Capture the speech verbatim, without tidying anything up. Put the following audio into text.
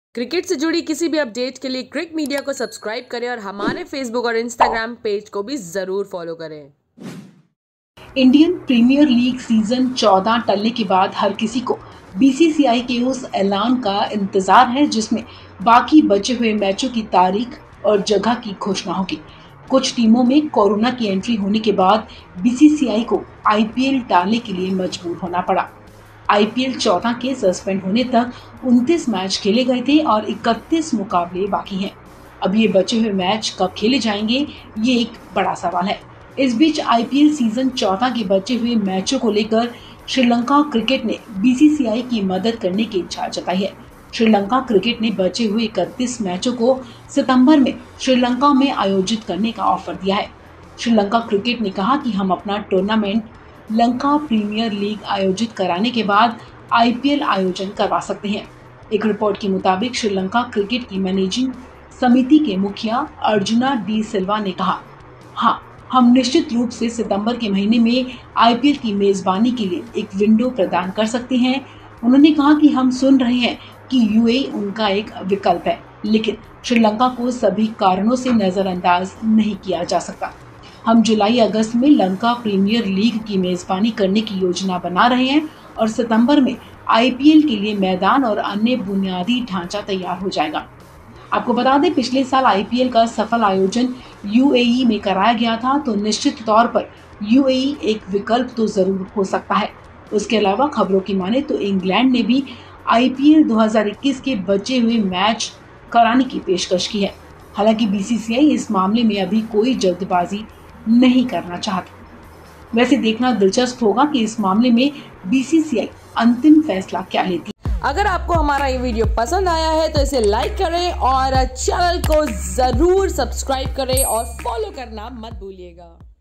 Cricket से जुड़ी किसी भी अपडेट के लिए क्रिक मीडिया को सब्सक्राइब करें और हमारे फेसबुक और इंस्टाग्राम पेज को भी जरूर फॉलो करें। इंडियन प्रीमियर लीग सीजन चौदह टलने के बाद हर किसी को बीसीसीआई के उस ऐलान का इंतजार है जिसमें बाकी बचे हुए मैचों की तारीख और जगह की घोषणा होगी। कुछ टीमों में कोरोना की एंट्री होने के बाद बीसीसीआई को आईपीएल टालने के लिए मजबूर होना पड़ा। आईपीएल चौदह के सस्पेंड होने तक उनतीस मैच खेले गए थे और इकतीस मुकाबले बाकी हैं। अब ये बचे हुए मैच कब खेले जाएंगे, ये एक बड़ा सवाल है। इस बीच आईपीएल सीजन चौदह के बचे हुए मैचों को लेकर श्रीलंका क्रिकेट ने बीसीसीआई की मदद करने की इच्छा जताई है। श्रीलंका क्रिकेट ने बचे हुए इकतीस मैचों को सितंबर में श्रीलंका में आयोजित करने का ऑफर दिया है। श्रीलंका क्रिकेट ने कहा कि हम अपना टूर्नामेंट लंका प्रीमियर लीग आयोजित कराने के बाद आईपीएल आयोजन करवा सकते हैं। एक रिपोर्ट के मुताबिक श्रीलंका क्रिकेट की मैनेजिंग समिति के मुखिया अर्जुना डी सिल्वा ने कहा, हाँ, हम निश्चित रूप से सितंबर के महीने में आईपीएल की मेजबानी के लिए एक विंडो प्रदान कर सकते हैं। उन्होंने कहा कि हम सुन रहे हैं कि यूएई उनका एक विकल्प है, लेकिन श्रीलंका को सभी कारणों से नजरअंदाज नहीं किया जा सकता। हम जुलाई अगस्त में लंका प्रीमियर लीग की मेजबानी करने की योजना बना रहे हैं और सितंबर में आईपीएल के लिए मैदान और अन्य बुनियादी ढांचा तैयार हो जाएगा। आपको बता दें, पिछले साल आईपीएल का सफल आयोजन यूएई में कराया गया था, तो निश्चित तौर पर यूएई एक विकल्प तो जरूर हो सकता है। उसके अलावा खबरों की माने तो इंग्लैंड ने भी आईपीएल दो हज़ार इक्कीस के बचे हुए मैच कराने की पेशकश की है। हालांकि बीसीसीआई इस मामले में अभी कोई जल्दबाजी नहीं करना चाहती। वैसे देखना दिलचस्प होगा कि इस मामले में बीसीसीआई अंतिम फैसला क्या लेती है। अगर आपको हमारा ये वीडियो पसंद आया है तो इसे लाइक करें और चैनल को जरूर सब्सक्राइब करें और फॉलो करना मत भूलिएगा।